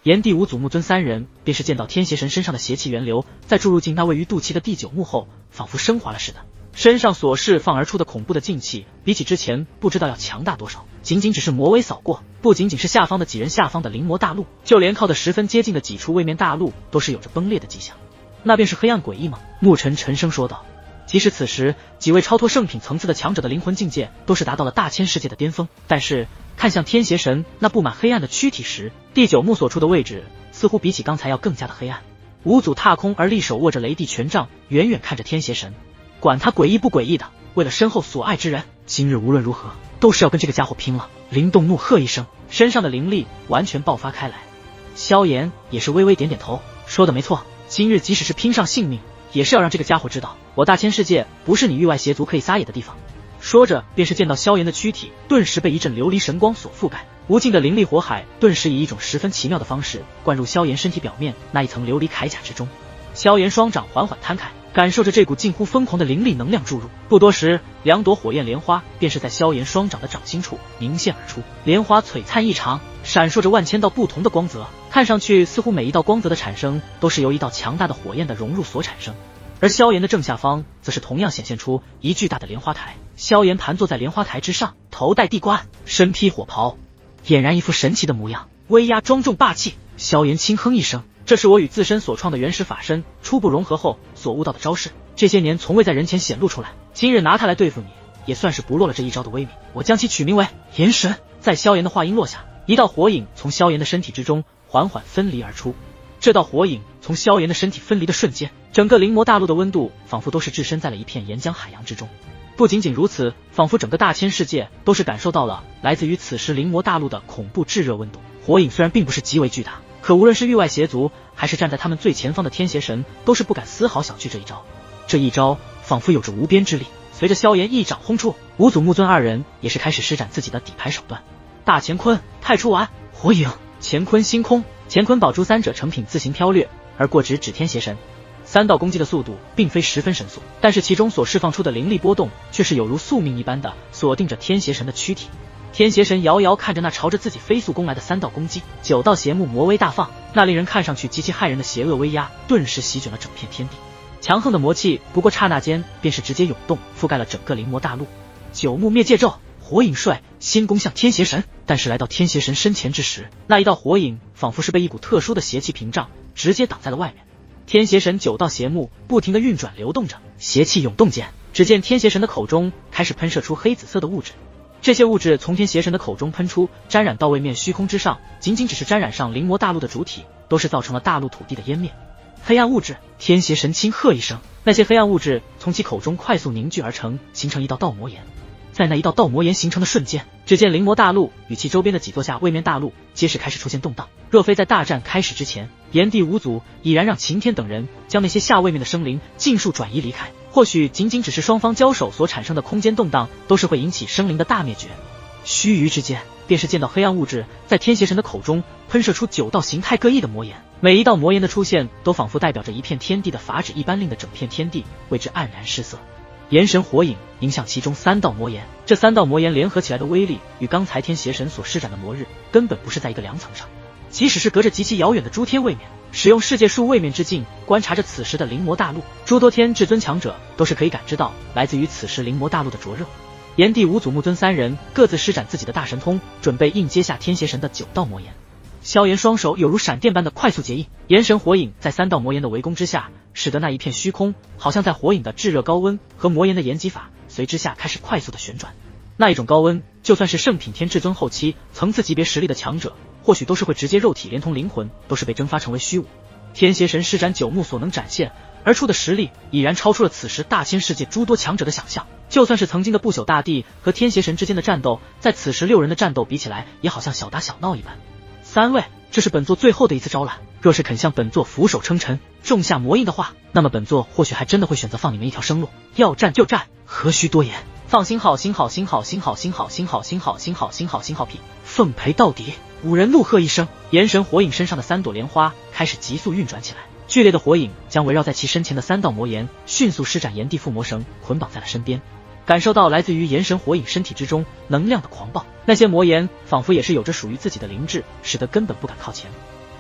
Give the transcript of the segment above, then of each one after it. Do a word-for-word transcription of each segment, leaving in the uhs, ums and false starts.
炎帝五祖木尊三人便是见到天邪神身上的邪气源流在注入进那位于肚脐的第九目后，仿佛升华了似的。身上所释放而出的恐怖的劲气，比起之前不知道要强大多少。仅仅只是魔威扫过，不仅仅是下方的几人下方的灵魔大陆，就连靠得十分接近的几处位面大陆都是有着崩裂的迹象。那便是黑暗诡异吗？牧尘沉声说道。即使此时几位超脱圣品层次的强者的灵魂境界都是达到了大千世界的巅峰，但是看向天邪神那布满黑暗的躯体时，第九目所处的位置似乎比起刚才要更加的黑暗。五祖踏空而立，手握着雷帝权杖，远远看着天邪神，管他诡异不诡异的，为了身后所爱之人，今日无论如何都是要跟这个家伙拼了。灵动怒喝一声，身上的灵力完全爆发开来。萧炎也是微微点点头，说的没错，今日即使是拼上性命，也是要让这个家伙知道，我大千世界不是你域外邪族可以撒野的地方。说着便是见到萧炎的躯体顿时被一阵琉璃神光所覆盖，无尽的灵力火海顿时以一种十分奇妙的方式灌入萧炎身体表面那一层琉璃铠甲之中。萧炎双掌缓缓摊开，感受着这股近乎疯狂的灵力能量注入。不多时，两朵火焰莲花便是在萧炎双掌的掌心处凝现而出，莲花璀璨异常，闪烁着万千道不同的光泽，看上去似乎每一道光泽的产生都是由一道强大的火焰的融入所产生。而萧炎的正下方则是同样显现出一巨大的莲花台，萧炎盘坐在莲花台之上，头戴地冠，身披火袍，俨然一副神奇的模样，威压庄重霸气。萧炎轻哼一声，这是我与自身所创的原始法身初步融合后所悟到的招式，这些年从未在人前显露出来，今日拿它来对付你，也算是不落了这一招的威名。我将其取名为炎神。在萧炎的话音落下，一道火影从萧炎的身体之中缓缓分离而出。这道火影从萧炎的身体分离的瞬间，整个灵魔大陆的温度仿佛都是置身在了一片岩浆海洋之中。不仅仅如此，仿佛整个大千世界都是感受到了来自于此时灵魔大陆的恐怖炙热温度。火影虽然并不是极为巨大，可无论是域外邪族还是站在他们最前方的天邪神，都是不敢丝毫小觑这一招。这一招仿佛有着无边之力，随着萧炎一掌轰出，五祖木尊二人也是开始施展自己的底牌手段。大乾坤、太初丸、火影、乾坤星空、乾坤宝珠三者成品自行飘掠而过，直指天邪神。三道攻击的速度并非十分神速，但是其中所释放出的灵力波动却是有如宿命一般的锁定着天邪神的躯体。天邪神遥遥看着那朝着自己飞速攻来的三道攻击，九道邪目魔威大放，那令人看上去极其骇人的邪恶威压顿时席卷了整片天地。强横的魔气不过刹那间便是直接涌动，覆盖了整个灵魔大陆。九目灭界咒，火影率先攻向天邪神，但是来到天邪神身前之时，那一道火影仿佛是被一股特殊的邪气屏障，直接挡在了外面。天邪神九道邪目不停地运转流动着，邪气涌动间，只见天邪神的口中开始喷射出黑紫色的物质。这些物质从天邪神的口中喷出，沾染到位面虚空之上，仅仅只是沾染上灵魔大陆的主体，都是造成了大陆土地的湮灭。黑暗物质，天邪神轻喝一声，那些黑暗物质从其口中快速凝聚而成，形成一道道魔岩。在那一道道魔岩形成的瞬间，只见灵魔大陆与其周边的几座下位面大陆皆是开始出现动荡。若非在大战开始之前，炎帝五祖已然让擎天等人将那些下位面的生灵尽数转移离开，或许仅仅只是双方交手所产生的空间动荡，都是会引起生灵的大灭绝。须臾之间，便是见到黑暗物质在天邪神的口中喷射出九道形态各异的魔岩，每一道魔岩的出现都仿佛代表着一片天地的法旨一般，令的整片天地为之黯然失色。炎神火影迎向其中三道魔岩，这三道魔岩联合起来的威力与刚才天邪神所施展的魔日根本不是在一个量层上。即使是隔着极其遥远的诸天位面，使用世界数位面之境观察着此时的灵魔大陆，诸多天至尊强者都是可以感知到来自于此时灵魔大陆的灼热。炎帝五祖木尊三人各自施展自己的大神通，准备应接下天邪神的九道魔岩。萧炎双手有如闪电般的快速结印，炎神火影在三道魔岩的围攻之下，使得那一片虚空好像在火影的炙热高温和魔岩的延吉法随之下开始快速的旋转。那一种高温，就算是圣品天至尊后期层次级别实力的强者，或许都是会直接肉体连同灵魂都是被蒸发成为虚无。天邪神施展九目所能展现而出的实力，已然超出了此时大千世界诸多强者的想象。就算是曾经的不朽大帝和天邪神之间的战斗，在此时六人的战斗比起来，也好像小打小闹一般。三位，这是本座最后的一次招揽，若是肯向本座俯首称臣，种下魔印的话，那么本座或许还真的会选择放你们一条生路。要战就战，何须多言。放心好心好心好心好心好心好心好心好心好心好屁，奉陪到底。五人怒喝一声，炎神火影身上的三朵莲花开始急速运转起来，剧烈的火影将围绕在其身前的三道魔岩迅速施展炎帝附魔绳，捆绑在了身边。感受到来自于炎神火影身体之中能量的狂暴，那些魔岩仿佛也是有着属于自己的灵智，使得根本不敢靠前。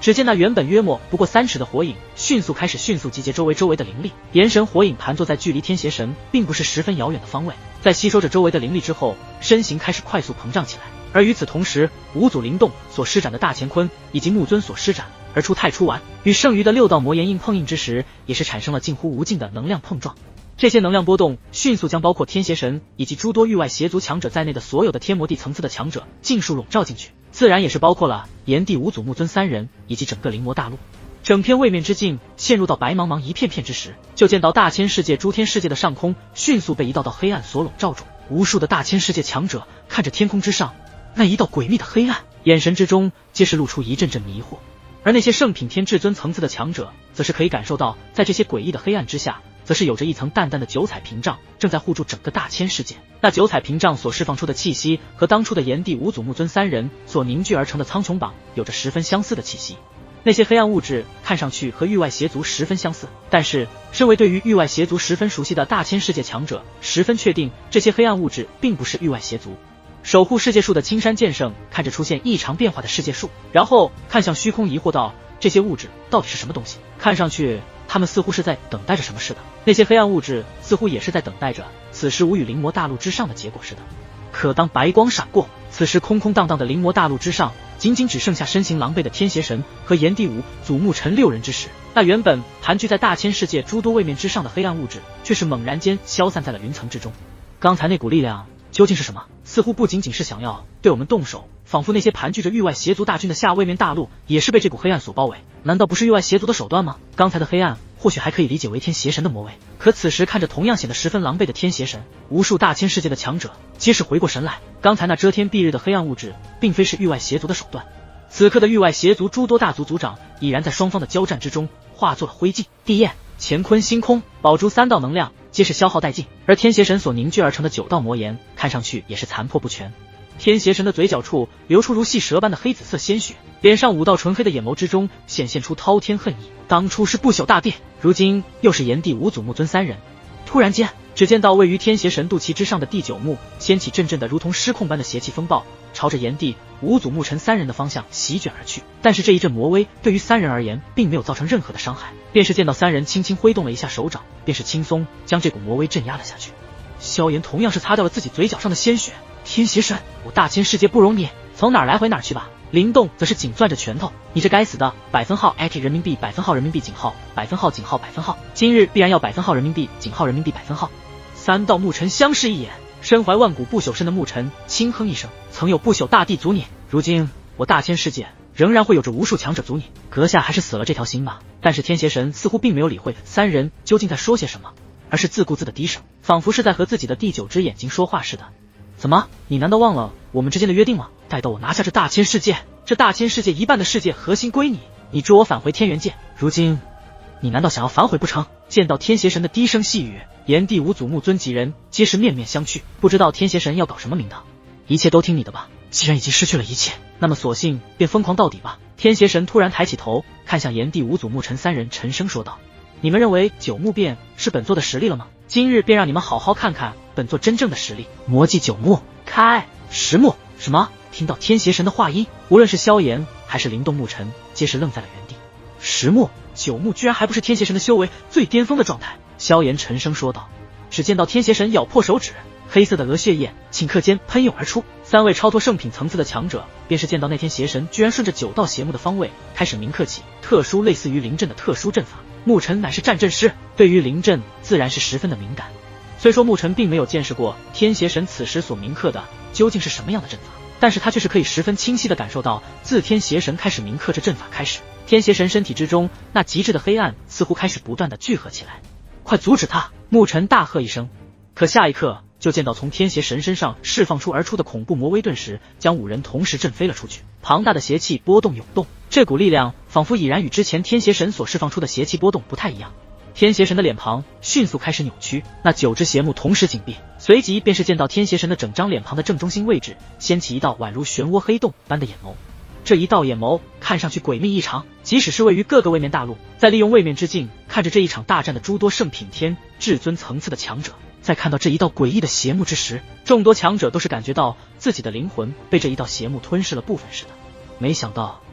只见那原本约莫不过三尺的火影，迅速开始迅速集结周围周围的灵力。炎神火影盘坐在距离天邪神并不是十分遥远的方位，在吸收着周围的灵力之后，身形开始快速膨胀起来。而与此同时，五祖灵动所施展的大乾坤，以及木尊所施展而出太初丸与剩余的六道魔炎印碰应之时，也是产生了近乎无尽的能量碰撞。这些能量波动迅速将包括天邪神以及诸多域外邪族强者在内的所有的天魔地层次的强者尽数笼罩进去，自然也是包括了炎帝、五祖、木尊三人以及整个灵魔大陆。整片位面之境陷入到白茫茫一片片之时，就见到大千世界诸天世界的上空迅速被一道道黑暗所笼罩住。无数的大千世界强者看着天空之上那一道诡秘的黑暗，眼神之中皆是露出一阵阵迷惑。而那些圣品天至尊层次的强者，则是可以感受到，在这些诡异的黑暗之下，则是有着一层淡淡的九彩屏障，正在护住整个大千世界。那九彩屏障所释放出的气息，和当初的炎帝、五祖、木尊三人所凝聚而成的苍穹榜，有着十分相似的气息。那些黑暗物质看上去和域外邪族十分相似，但是身为对于域外邪族十分熟悉的大千世界强者，十分确定这些黑暗物质并不是域外邪族。守护世界树的青山剑圣看着出现异常变化的世界树，然后看向虚空，疑惑道：这些物质到底是什么东西？看上去他们似乎是在等待着什么似的。那些黑暗物质似乎也是在等待着此时无与灵魔大陆之上的结果似的。可当白光闪过，此时空空荡荡的灵魔大陆之上，仅仅只剩下身形狼狈的天邪神和炎帝、五祖、木尘六人之时，那原本盘踞在大千世界诸多位面之上的黑暗物质，却是猛然间消散在了云层之中。刚才那股力量究竟是什么？似乎不仅仅是想要对我们动手，仿佛那些盘踞着域外邪族大军的下位面大陆也是被这股黑暗所包围。难道不是域外邪族的手段吗？刚才的黑暗或许还可以理解为天邪神的魔威，可此时看着同样显得十分狼狈的天邪神，无数大千世界的强者皆是回过神来，刚才那遮天蔽日的黑暗物质并非是域外邪族的手段。此刻的域外邪族诸多大族族长已然在双方的交战之中化作了灰烬。地焰、乾坤、星空、宝珠三道能量皆是消耗殆尽，而天邪神所凝聚而成的九道魔炎看上去也是残破不全。天邪神的嘴角处流出如细蛇般的黑紫色鲜血，脸上五道纯黑的眼眸之中显现出滔天恨意。当初是不朽大帝，如今又是炎帝、五祖、木尊三人。突然间，只见到位于天邪神肚脐之上的第九幕掀起阵阵的如同失控般的邪气风暴，朝着炎帝、五祖、木尘三人的方向席卷而去。但是这一阵魔威对于三人而言并没有造成任何的伤害，便是见到三人轻轻挥动了一下手掌，便是轻松将这股魔威镇压了下去。萧炎同样是擦掉了自己嘴角上的鲜血。天邪神，我大千世界不容你，从哪儿来回哪儿去吧。灵动则是紧攥着拳头，你这该死的百分号 A K 人民币百分号人民币井号百分号井号百分号，今日必然要百分号人民币井号人民币百分号。三道木尘相视一眼，身怀万古不朽身的木尘轻哼一声，曾有不朽大帝阻你，如今我大千世界仍然会有着无数强者阻你，阁下还是死了这条心吧。但是天邪神似乎并没有理会三人究竟在说些什么，而是自顾自的低声，仿佛是在和自己的第九只眼睛说话似的。怎么，你难道忘了我们之间的约定吗？待到我拿下这大千世界，这大千世界一半的世界核心归你，你助我返回天元界，如今你难道想要反悔不成？见到天邪神的低声细语，炎帝、五祖、木尊几人皆是面面相觑，不知道天邪神要搞什么名堂。一切都听你的吧，既然已经失去了一切，那么索性便疯狂到底吧。天邪神突然抬起头，看向炎帝、五祖、木尘三人，沉声说道：你们认为九目便是本座的实力了吗？今日便让你们好好看看本座真正的实力。魔技九目开，十目。什么？听到天邪神的话音，无论是萧炎还是灵动、木尘，皆是愣在了原地。十目、九目居然还不是天邪神的修为最巅峰的状态。萧炎沉声说道。只见到天邪神咬破手指，黑色的鹅血液顷刻间喷涌而出，三位超脱圣品层次的强者便是见到那天邪神居然顺着九道邪目的方位开始铭刻起特殊类似于灵阵的特殊阵法。木尘乃是战阵师，对于灵阵自然是十分的敏感。虽说木尘并没有见识过天邪神此时所铭刻的究竟是什么样的阵法，但是他却是可以十分清晰地感受到，自天邪神开始铭刻这阵法开始，天邪神身体之中那极致的黑暗似乎开始不断地聚合起来。快阻止他！木尘大喝一声。可下一刻就见到从天邪神身上释放出而出的恐怖魔威，顿时将五人同时震飞了出去。庞大的邪气波动涌动，这股力量仿佛已然与之前天邪神所释放出的邪气波动不太一样。天邪神的脸庞迅速开始扭曲，那九只邪目同时紧闭，随即便是见到天邪神的整张脸庞的正中心位置掀起一道宛如漩涡黑洞般的眼眸。这一道眼眸看上去诡秘异常，即使是位于各个位面大陆，在利用位面之境看着这一场大战的诸多圣品天至尊层次的强者，在看到这一道诡异的邪目之时，众多强者都是感觉到自己的灵魂被这一道邪目吞噬了部分似的。没想到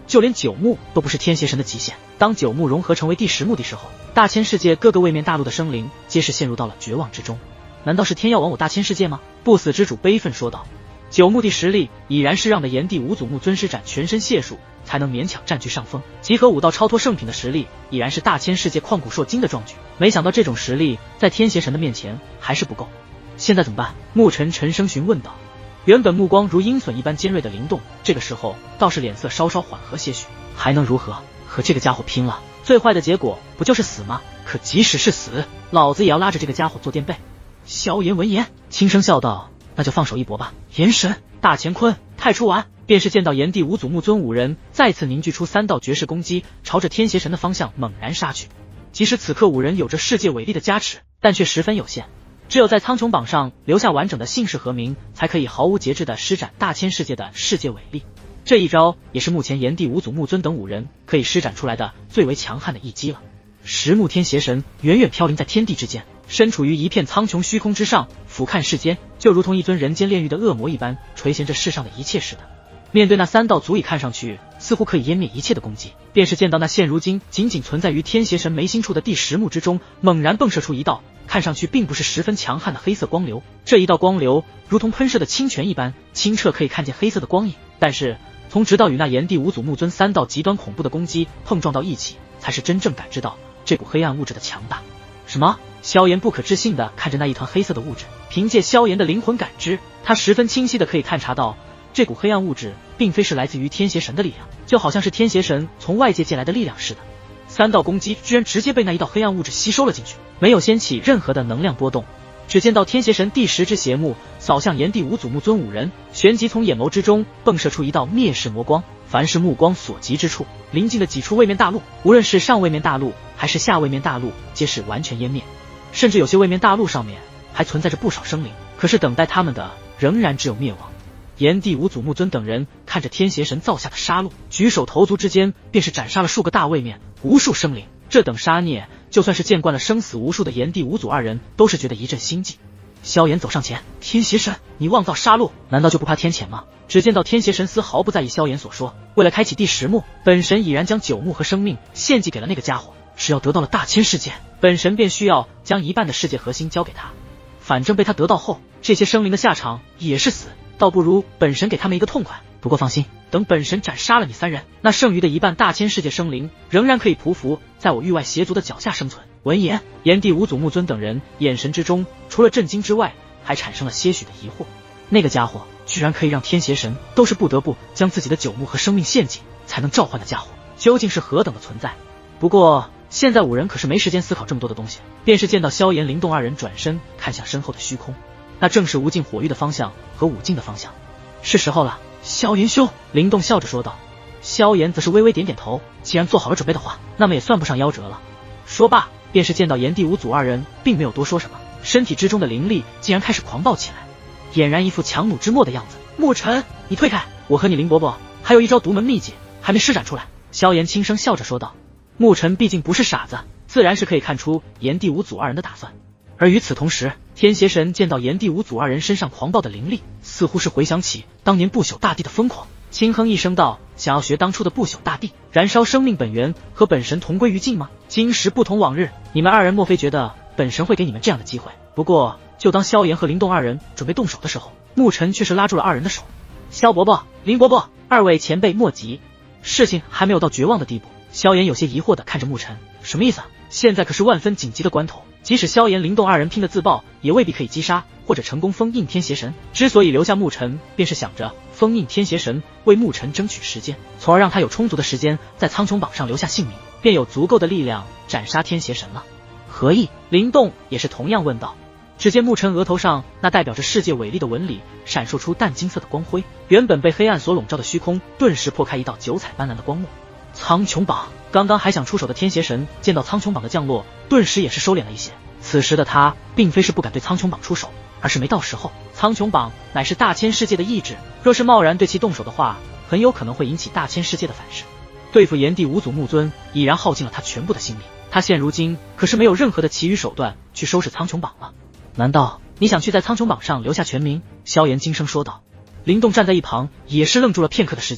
就连九牧都不是天邪神的极限。当九牧融合成为第十目的时候，大千世界各个位面大陆的生灵皆是陷入到了绝望之中。难道是天要亡我大千世界吗？不死之主悲愤说道。九牧的实力已然是让的炎帝五祖木尊施展全身解数才能勉强占据上风，集合五道超脱圣品的实力已然是大千世界旷古烁今的壮举。没想到这种实力在天邪神的面前还是不够，现在怎么办？牧尘沉声询问道。原本目光如鹰隼一般尖锐的灵动，这个时候倒是脸色稍稍缓和些许。还能如何？和这个家伙拼了，最坏的结果不就是死吗？可即使是死，老子也要拉着这个家伙做垫背。萧炎闻言轻声笑道，那就放手一搏吧。炎神、大乾坤、太初丸，便是见到炎帝五祖木尊五人再次凝聚出三道绝世攻击，朝着天邪神的方向猛然杀去。即使此刻五人有着世界伟力的加持，但却十分有限，只有在苍穹榜上留下完整的姓氏和名，才可以毫无节制地施展大千世界的世界伟力。这一招也是目前炎帝五祖木尊等五人可以施展出来的最为强悍的一击了。十目天邪神远远飘零在天地之间，身处于一片苍穹虚空之上，俯瞰世间，就如同一尊人间炼狱的恶魔一般，垂涎着世上的一切似的。面对那三道足以看上去似乎可以湮灭一切的攻击，便是见到那现如今仅仅存在于天邪神眉心处的第十目之中，猛然迸射出一道看上去并不是十分强悍的黑色光流。这一道光流如同喷射的清泉一般清澈，可以看见黑色的光影，但是从直到与那炎帝五祖木尊三道极端恐怖的攻击碰撞到一起，才是真正感知到这股黑暗物质的强大。什么？萧炎不可置信地看着那一团黑色的物质，凭借萧炎的灵魂感知，他十分清晰地可以探查到这股黑暗物质并非是来自于天邪神的力量，就好像是天邪神从外界借来的力量似的。三道攻击居然直接被那一道黑暗物质吸收了进去，没有掀起任何的能量波动。只见到天邪神第十只邪目扫向炎帝五祖木尊五人，旋即从眼眸之中迸射出一道灭世魔光，凡是目光所及之处，临近的几处位面大陆，无论是上位面大陆还是下位面大陆，皆是完全湮灭。甚至有些位面大陆上面还存在着不少生灵，可是等待他们的仍然只有灭亡。炎帝五祖木尊等人看着天邪神造下的杀戮，举手投足之间便是斩杀了数个大位面，无数生灵。这等杀孽，就算是见惯了生死无数的炎帝五祖二人都是觉得一阵心悸。萧炎走上前，天邪神，你妄造杀戮，难道就不怕天谴吗？只见到天邪神丝毫不在意萧炎所说，为了开启第十目，本神已然将九目和生命献祭给了那个家伙，只要得到了大千世界，本神便需要将一半的世界核心交给他。反正被他得到后，这些生灵的下场也是死，倒不如本神给他们一个痛快。不过放心，等本神斩杀了你三人，那剩余的一半大千世界生灵仍然可以匍匐在我域外邪族的脚下生存。闻言，炎帝五祖木尊等人眼神之中除了震惊之外，还产生了些许的疑惑。那个家伙居然可以让天邪神都是不得不将自己的九目和生命献祭才能召唤的家伙，究竟是何等的存在？不过现在五人可是没时间思考这么多的东西，便是见到萧炎、灵动二人转身看向身后的虚空，那正是无尽火域的方向和武境的方向。是时候了，萧炎兄，灵动笑着说道。萧炎则是微微点点头，既然做好了准备的话，那么也算不上夭折了。说罢，便是见到炎帝五祖二人并没有多说什么，身体之中的灵力竟然开始狂暴起来，俨然一副强弩之末的样子。牧尘，你退开，我和你林伯伯还有一招独门秘籍还没施展出来。萧炎轻声笑着说道。牧尘毕竟不是傻子，自然是可以看出炎帝五祖二人的打算。而与此同时，天邪神见到炎帝五祖二人身上狂暴的灵力，似乎是回想起当年不朽大帝的疯狂，轻哼一声道，想要学当初的不朽大帝，燃烧生命本源，和本神同归于尽吗？今时不同往日，你们二人莫非觉得本神会给你们这样的机会？不过就当萧炎和灵动二人准备动手的时候，牧尘却是拉住了二人的手。萧伯伯、林伯伯，二位前辈莫急，事情还没有到绝望的地步。萧炎有些疑惑地看着牧尘，什么意思啊？现在可是万分紧急的关头，即使萧炎、灵动二人拼的自爆，也未必可以击杀或者成功封印天邪神。之所以留下牧尘，便是想着封印天邪神，为牧尘争取时间，从而让他有充足的时间在苍穹榜上留下姓名，便有足够的力量斩杀天邪神了。何意？灵动也是同样问道。只见牧尘额头上那代表着世界伟力的纹理闪烁出淡金色的光辉，原本被黑暗所笼罩的虚空顿时破开一道九彩斑斓的光幕。苍穹榜，刚刚还想出手的天邪神见到苍穹榜的降落，顿时也是收敛了一些。此时的他并非是不敢对苍穹榜出手，而是没到时候。苍穹榜乃是大千世界的意志，若是贸然对其动手的话，很有可能会引起大千世界的反噬。对付炎帝五祖木尊已然耗尽了他全部的心力，他现如今可是没有任何的其余手段去收拾苍穹榜了。难道你想去在苍穹榜上留下全名？萧炎轻声说道。灵动站在一旁也是愣住了片刻的时间，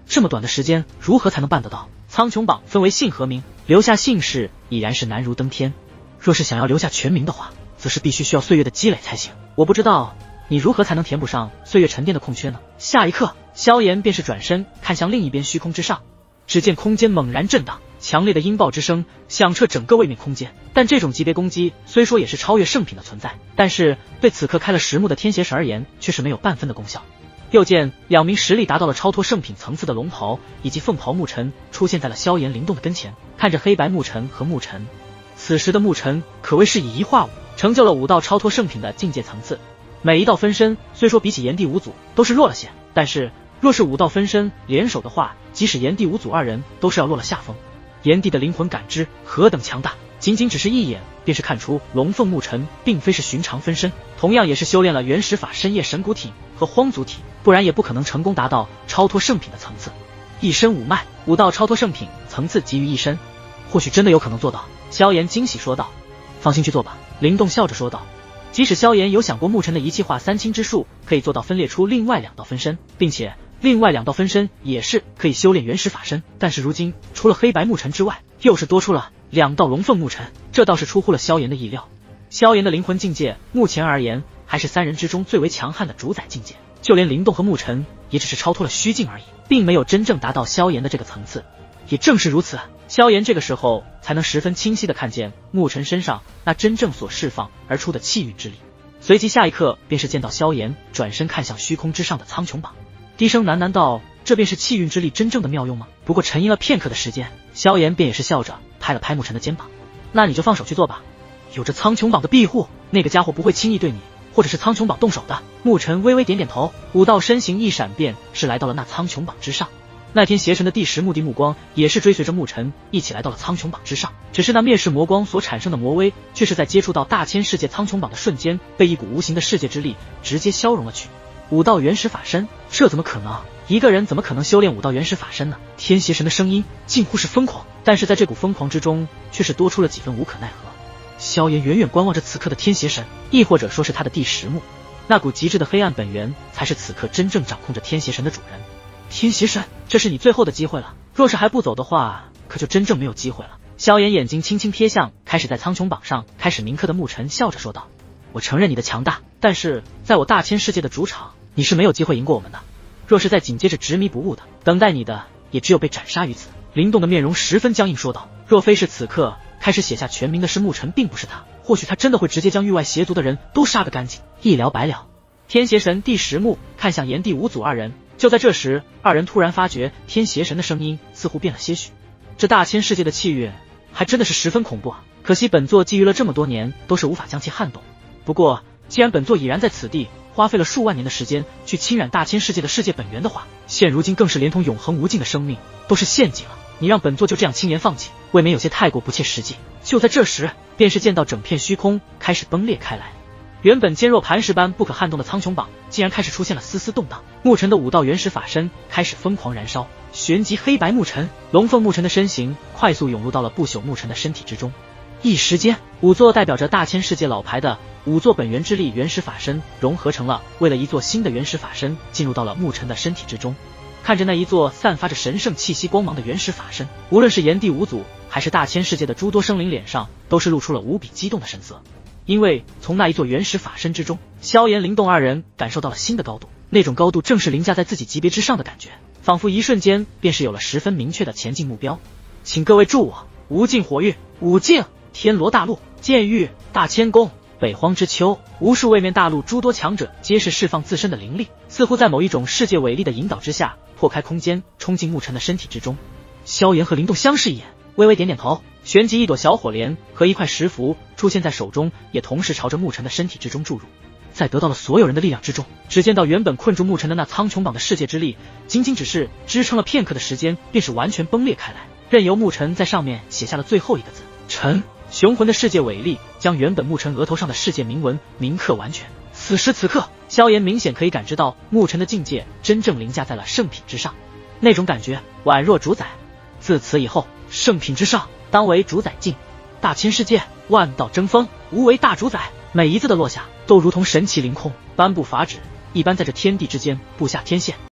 这么短的时间，如何才能办得到？苍穹榜分为姓和名，留下姓氏已然是难如登天。若是想要留下全名的话，则是必须需要岁月的积累才行。我不知道你如何才能填补上岁月沉淀的空缺呢？下一刻，萧炎便是转身看向另一边虚空之上，只见空间猛然震荡，强烈的音爆之声响彻整个位面空间。但这种级别攻击虽说也是超越圣品的存在，但是对此刻开了十目的天邪神而言，却是没有半分的功效。又见两名实力达到了超脱圣品层次的龙袍以及凤袍牧尘出现在了萧炎灵动的跟前，看着黑白牧尘和牧尘，此时的牧尘可谓是以一化五，成就了武道超脱圣品的境界层次。每一道分身虽说比起炎帝五祖都是弱了些，但是若是武道分身联手的话，即使炎帝五祖二人都是要落了下风。炎帝的灵魂感知何等强大，仅仅只是一眼便是看出龙凤牧尘并非是寻常分身，同样也是修炼了原始法身夜神骨体和荒族体，不然也不可能成功达到超脱圣品的层次。一身五脉，武道超脱圣品层次集于一身，或许真的有可能做到。萧炎惊喜说道。放心去做吧，灵动笑着说道。即使萧炎有想过牧尘的一气化三清之术可以做到分裂出另外两道分身，并且另外两道分身也是可以修炼原始法身，但是如今除了黑白牧尘之外，又是多出了两道龙凤牧尘，这倒是出乎了萧炎的意料。萧炎的灵魂境界目前而言还是三人之中最为强悍的主宰境界，就连灵动和牧尘也只是超脱了虚境而已，并没有真正达到萧炎的这个层次。也正是如此，萧炎这个时候才能十分清晰地看见牧尘身上那真正所释放而出的气运之力。随即下一刻便是见到萧炎转身看向虚空之上的苍穹榜，低声喃喃道：这便是气运之力真正的妙用吗？不过沉吟了片刻的时间，萧炎便也是笑着拍了拍牧尘的肩膀。那你就放手去做吧，有着苍穹榜的庇护，那个家伙不会轻易对你或者是苍穹榜动手的。牧尘微微点点头，武道身形一闪便是来到了那苍穹榜之上。那天邪神的第十目的目光也是追随着牧尘一起来到了苍穹榜之上，只是那灭世魔光所产生的魔威却是在接触到大千世界苍穹榜的瞬间被一股无形的世界之力直接消融了去。武道原始法身，这怎么可能？一个人怎么可能修炼武道原始法身呢？天邪神的声音近乎是疯狂，但是在这股疯狂之中却是多出了几分无可奈何。萧炎远远观望着此刻的天邪神，亦或者说是他的第十目，那股极致的黑暗本源才是此刻真正掌控着天邪神的主人。天邪神，这是你最后的机会了，若是还不走的话，可就真正没有机会了。萧炎眼睛轻轻瞥向开始在苍穹榜上开始铭刻的牧尘，笑着说道：我承认你的强大，但是在我大千世界的主场，你是没有机会赢过我们的。若是再紧接着执迷不悟的，等待你的也只有被斩杀于此。灵动的面容十分僵硬说道，若非是此刻开始写下全名的是牧尘，并不是他，或许他真的会直接将域外邪族的人都杀个干净，一了百了。天邪神第十目看向炎帝五祖二人，就在这时，二人突然发觉天邪神的声音似乎变了些许。这大千世界的气运还真的是十分恐怖啊！可惜本座觊觎了这么多年，都是无法将其撼动。不过既然本座已然在此地花费了数万年的时间去侵染大千世界的世界本源的话，现如今更是连同永恒无尽的生命都是陷阱了。你让本座就这样轻言放弃，未免有些太过不切实际。就在这时，便是见到整片虚空开始崩裂开来。原本坚若磐石般不可撼动的苍穹榜竟然开始出现了丝丝动荡，牧尘的武道原始法身开始疯狂燃烧，旋即黑白牧尘、龙凤牧尘的身形快速涌入到了不朽牧尘的身体之中。一时间，五座代表着大千世界老牌的五座本源之力原始法身融合成了为了一座新的原始法身进入到了牧尘的身体之中。看着那一座散发着神圣气息光芒的原始法身，无论是炎帝五祖还是大千世界的诸多生灵脸上都是露出了无比激动的神色。因为从那一座原始法身之中，萧炎、灵动二人感受到了新的高度，那种高度正是凌驾在自己级别之上的感觉，仿佛一瞬间便是有了十分明确的前进目标。请各位助我！无尽火域、五境、天罗大陆、剑域、大千宫、北荒之丘，无数位面大陆诸多强者皆是释放自身的灵力，似乎在某一种世界伟力的引导之下，破开空间，冲进牧尘的身体之中。萧炎和灵动相视一眼，微微点点头，旋即一朵小火莲和一块石符出现在手中，也同时朝着牧尘的身体之中注入。在得到了所有人的力量之中，只见到原本困住牧尘的那苍穹榜的世界之力，仅仅只是支撑了片刻的时间，便是完全崩裂开来，任由牧尘在上面写下了最后一个字尘。雄浑的世界伟力将原本牧尘额头上的世界铭文铭刻完全。此时此刻，萧炎明显可以感知到牧尘的境界真正凌驾在了圣品之上，那种感觉宛若主宰。自此以后，圣品之上当为主宰境，大千世界万道争锋，无为大主宰。每一字的落下都如同神奇凌空，颁布法旨一般，在这天地之间布下天线。